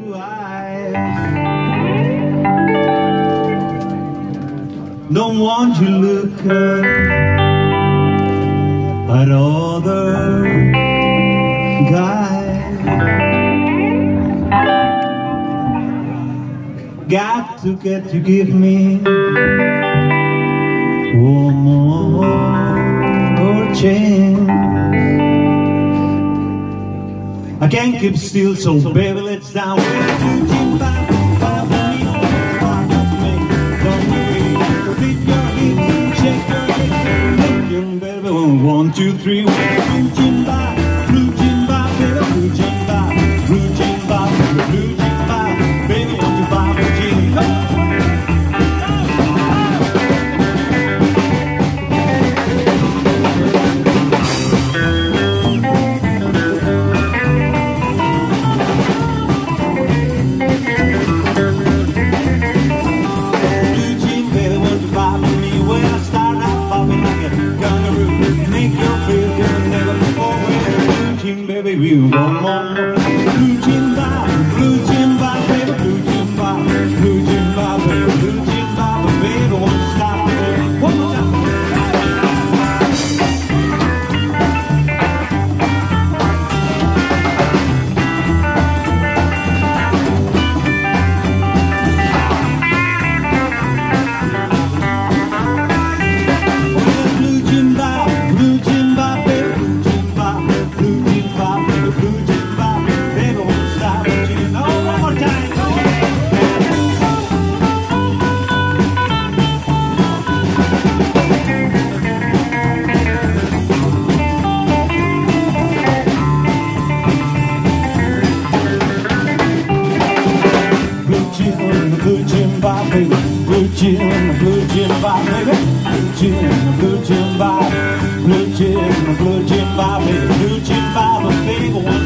blue eyes. Don't want you looking at other guys. Got to get to give me one more chance. I can't keep still, so baby, let's down. One, two, three, blue jimba, blue jimba, baby, blue jimba, blue jimba, blue jimba, baby, won't you buy blue jimba? Blue jim, baby, won't you buy for me? When I start out popping like a kangaroo, make your feel good, never before. Blue jim, baby, we want more. Blue jimba, baby, blue jimba, baby, blue jimba, but baby, won't stop there. One more time. Blue jimba, baby, blue jimba, blue jimba, baby, blue jimba, baby, won't stop there. Oh, one more time. Blue jimba, baby, blue jimba, baby, blue jimba, baby, blue jimba, but baby,